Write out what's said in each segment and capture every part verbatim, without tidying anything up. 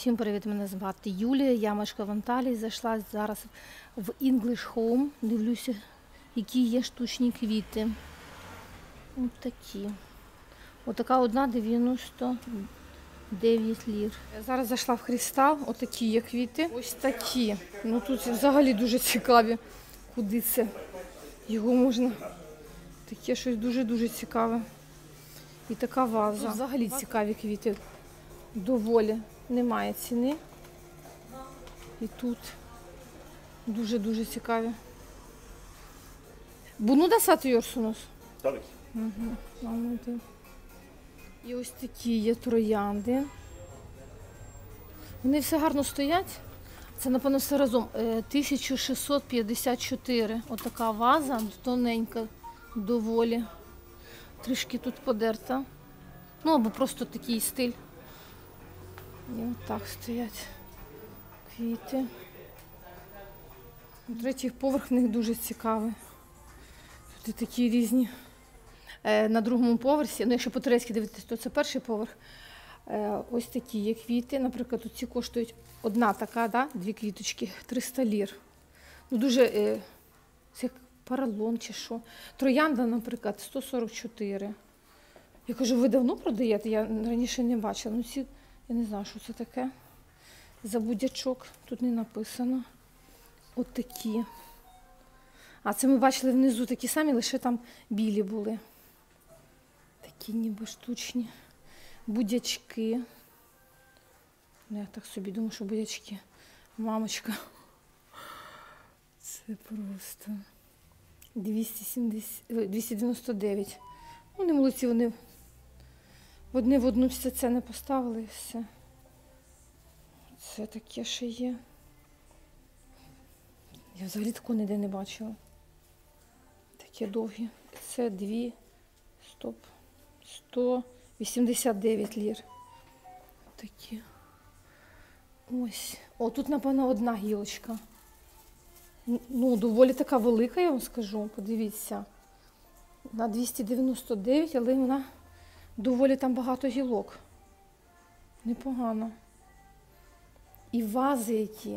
Всім привіт, мене звати Юлія, я мешкаю в Анталії, зайшла зараз в English Home, дивлюся, які є штучні квіти. Ось такі. Ось така одна дев'яносто дев'ять лір. Я зараз зайшла в Хрістал, ось такі є квіти. Ось такі. Ну тут взагалі дуже цікаві. Куди це? Його можна... Таке щось дуже-дуже цікаве. І така ваза. Тут взагалі цікаві квіти. Доволі. Немає ціни. І тут дуже-дуже цікаві. Bunu da satıyorsunuz? Tabii ki. Угу, anladım. І ось такі є троянди. Вони все гарно стоять. Це, напевно, все разом. тисяча шістсот п'ятдесят чотири. Отака ваза, тоненька, доволі. Трішки тут подерта. Ну, або просто такий стиль. І отак стоять квіти. Третій поверх в них дуже цікавий. Тут такі різні. На другому поверсі, ну якщо по-турецьки дивитися, то це перший поверх. Ось такі є квіти. Наприклад, тут ці коштують одна така, да? Дві квіточки, триста лір. Ну дуже, це як поролон чи що. Троянда, наприклад, сто сорок чотири. Я кажу, ви давно продаєте? Я раніше не бачила. Ну ці, я не знаю, що це таке. За будячок, тут не написано. От такі. А це ми бачили внизу такі самі, лише там білі були. Такі ніби штучні. Будячки. Ну, я так собі думаю, що будячки. Мамочка. Це просто. двісті сімдесят, двісті дев'яносто дев'ять. Вони молодці, вони в одне в одну все це не поставили і все. Це таке ще є. Я взагалі такого ніде не бачила. Такі довгі. Це дві, стоп, сто вісімдесят дев'ять лір. Такі. Ось. О, тут, напевно, одна гілочка. Ну, доволі така велика, я вам скажу. Подивіться. На двісті дев'яносто дев'ять, але вона доволі там багато гілок. Непогано. І вази які.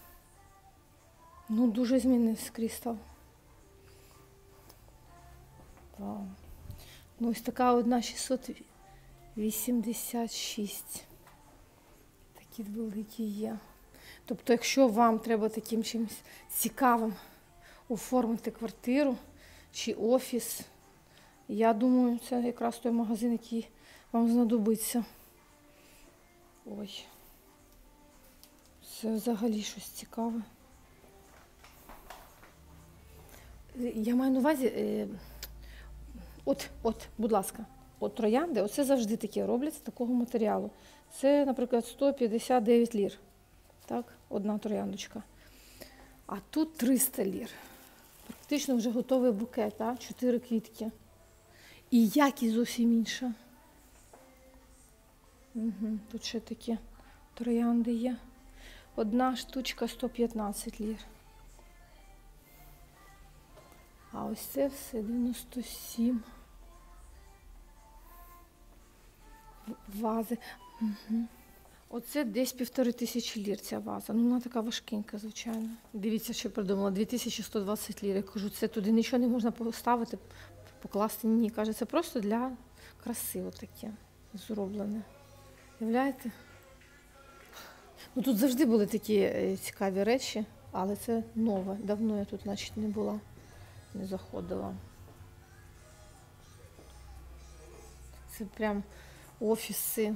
Ну, дуже змінився Крістал. Вау. Ну, ось така одна шістсот вісімдесят шість. Такі великі є. Тобто, якщо вам треба таким чимось цікавим оформити квартиру чи офіс, я думаю, це якраз той магазин, який вам знадобиться. Ой. Це взагалі щось цікаве. Я маю на увазі, от, от, будь ласка, от троянди, оце завжди таке роблять з такого матеріалу. Це, наприклад, сто п'ятдесят дев'ять лір. Так, одна трояндочка. А тут триста лір. Практично вже готовий букет, так? Чотири квітки. І якість зовсім інша. Угу, тут ще такі троянди є. Одна штучка сто п'ятнадцять лір. А ось це все дев'яносто сім. Вази. Угу. Оце десь півтори тисячі лір ця ваза. Ну, вона така важкенька, звичайно. Дивіться, що я придумала. дві тисячі сто двадцять лір. Я кажу, це туди нічого не можна поставити, покласти. Ні, каже, це просто для краси отаке зроблене. Уявляєте? Ну, тут завжди були такі цікаві речі, але це нове. Давно я тут, значить, не була, не заходила. Це прям офіси.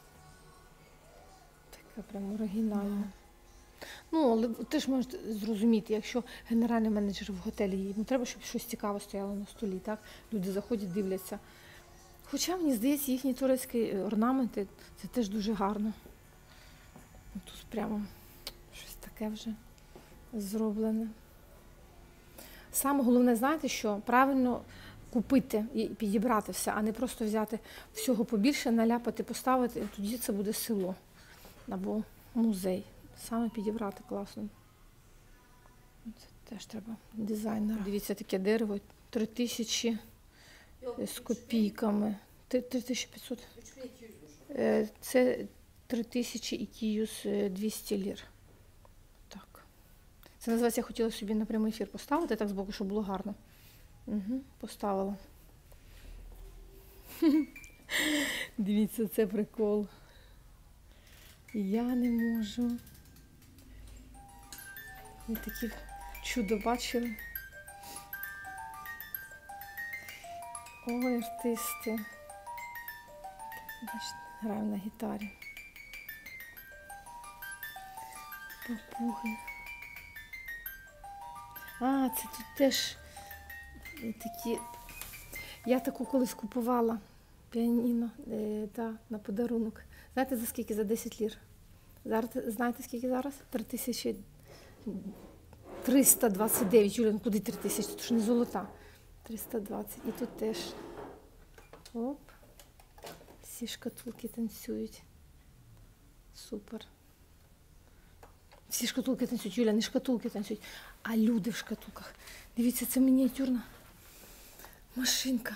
Таке прям оригінальне. Ну, але ти ж можеш зрозуміти, якщо генеральний менеджер в готелі, йому треба, щоб щось цікаве стояло на столі, так? Люди заходять, дивляться. Хоча, мені здається, їхні турецькі орнаменти, це теж дуже гарно. Тут прямо щось таке вже зроблене. Саме головне, знаєте що? Правильно купити і підібрати все, а не просто взяти всього побільше, наляпати, поставити, і тоді це буде село або музей. Саме підібрати класно. Це теж треба дизайнера. Дивіться, таке дерево, три тисячі з копійками. три тисячі п'ятсот. Це три тисячі і кіюс двісті лір. Так. Це називається, я хотіла собі на прямий ефір поставити, так збоку, щоб було гарно. Угу, поставила. Дивіться, це прикол. Я не можу. Ви такі чудо бачили? Ой, артисти. Бачите, граю на гітарі. Папуги. А, це тут теж такі. Я таку колись купувала піаніно е, та, на подарунок. Знаєте, за скільки? За десять лір. Зараз, знаєте, скільки зараз? три тисячі триста двадцять дев'ять. Юля, ну куди три тисячі? Це ж не золота. триста двадцять. І тут теж. Оп. Всі шкатулки танцюють. Супер. Всі шкатулки танцюють. Юля, не шкатулки танцюють, а люди в шкатулках. Дивіться, це мініатюрна машинка.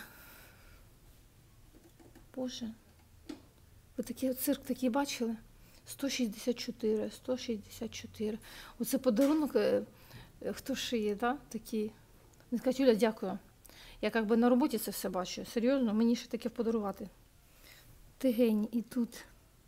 Боже. Ви такий цирк такий бачили? сто шістдесят чотири, сто шістдесят чотири. Оце подарунок, хто шиє, да? Такий. Він каже, Юля, дякую. Я як би на роботі це все бачу. Серйозно, мені ще таке подарувати. Ти геній. І тут.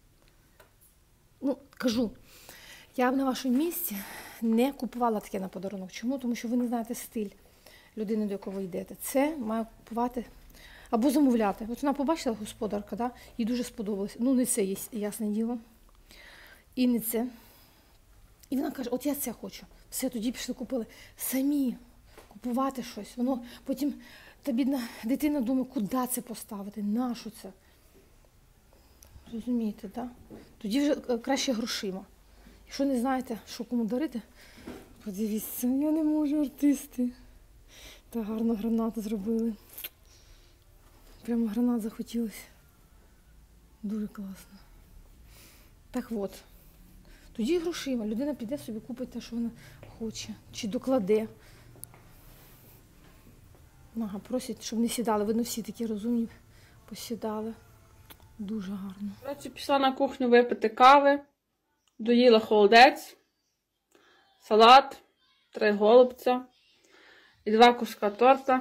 Ну, кажу, я б на вашому місці не купувала таке на подарунок. Чому? Тому що ви не знаєте стиль людини, до якого ви йдете. Це має купувати або замовляти. От вона побачила, господарка, да? Їй дуже сподобалось. Ну, не це, ясне діло. І не це. І вона каже, от я це хочу. Все, тоді пішли, купили. Самі купувати щось. Воно потім та бідна дитина думає, куди це поставити, на що це. Розумієте, так? Да? Тоді вже краще грошима. Якщо не знаєте, що кому дарити, подивіться, я не можу, артисти. Та гарно гранату зробили. Прямо гранат захотілося. Дуже класно. Так от. Тоді грошима. Людина піде собі, купить те, що вона хоче. Чи докладе. Ага, просять, щоб не сідали. Видно, всі такі розумні посідали. Дуже гарно. Коротше, пішла на кухню випити кави, доїла холодець, салат, три голубця і два куска торта.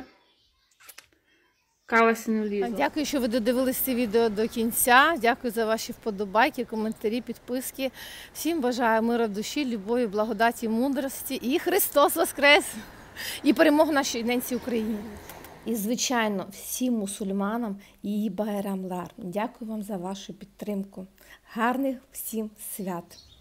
Кава сі не влізла. Дякую, що ви додивилися це відео до кінця. Дякую за ваші вподобайки, коментарі, підписки. Всім бажаю миру в душі, любові, благодаті, мудрості. І Христос Воскрес! І перемог нашій ненці Україні. І, звичайно, всім мусульманам і Байрам Лар. Дякую вам за вашу підтримку. Гарних всім свят!